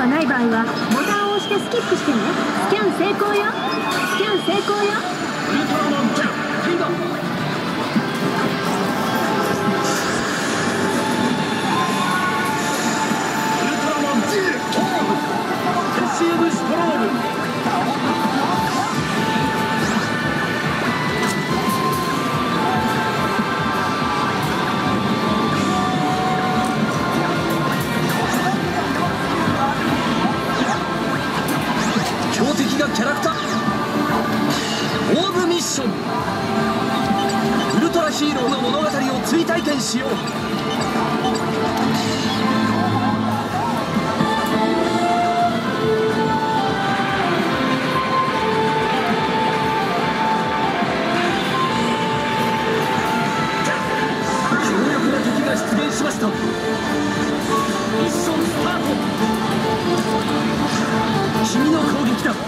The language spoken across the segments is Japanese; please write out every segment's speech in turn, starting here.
がない場合はボタンを押してスキップしてね。スキャン成功よ。スキャン成功よ。 ウルトラマンジャンプリーダー。ウルトラマン G トームレシーブストローム。強敵がキャラクターオーブミッション。ウルトラヒーローの物語を追体験しよう。強力な敵が出現しました。ミッションスタート。君の攻撃だ。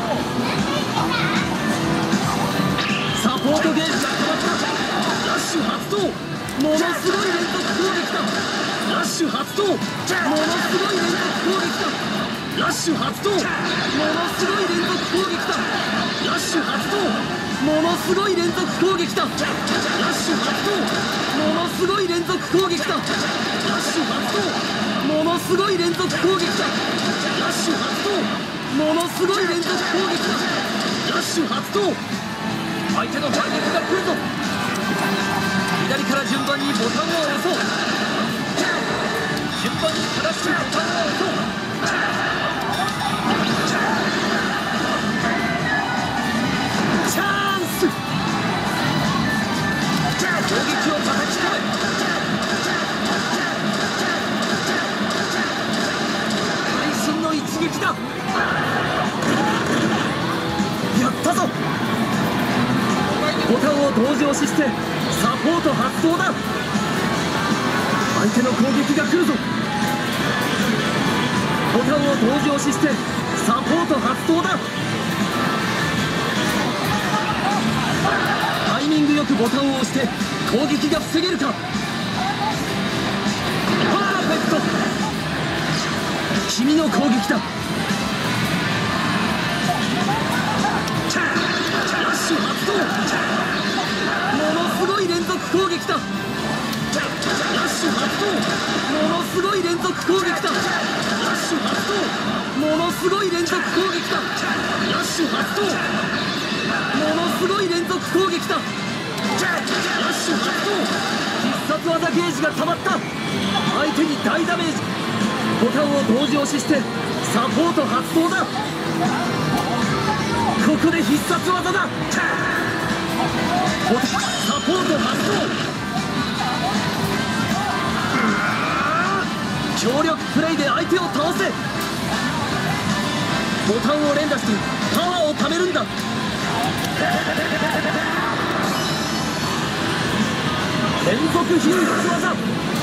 サポートゲージが止まった。ラッシュ発動。ものすごい連続攻撃だ。ラッシュ発動。ものすごい連続攻撃だ。ラッシュ発動。ものすごい連続攻撃だ。ラッシュ発動。ものすごい連続攻撃だ。ラッシュ発動。ものすごい連続攻撃だ。ラッシュ発動。ものすごい連続攻撃だ。ラッシュ発動。ものすごい連続攻撃だ。ラッシュ発動。相手の攻撃が来るぞ。左から順番にボタンを押そう。順番に正しくボタンを押そう。チャンス。攻撃を叩き込め。会心の一撃だ。やったぞ。ボタンを同時押ししてサポート発動だ。相手の攻撃が来るぞ。ボタンを同時押ししてサポート発動だ。タイミングよくボタンを押して攻撃が防げるか。パーフェクト。君の攻撃だ。ラッシュ発動。ものすごい連続攻撃だ。ラッシュ発動。ものすごい連続攻撃だ。ラッシュ発動。ものすごい連続攻撃だ。ラッシュ発動。ものすごい連続攻撃だ。ラッシュ発動。必殺技ゲージが溜まった。相手に大ダメージ。ボタンを同時押ししてサポート発動だ。ここで必殺技だ。サポート発動。強力プレイで相手を倒せ。ボタンを連打してパワーを貯めるんだ。連続必殺技。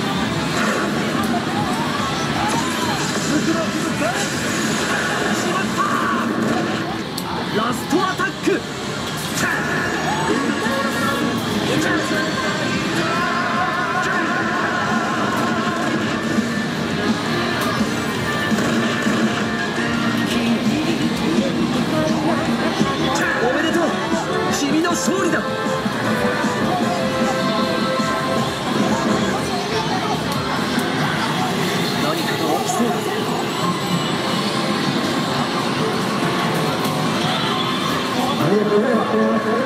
ラストアタック。おめでとう。君の勝利だ。何かが起きそうだ。 ありがとうございます。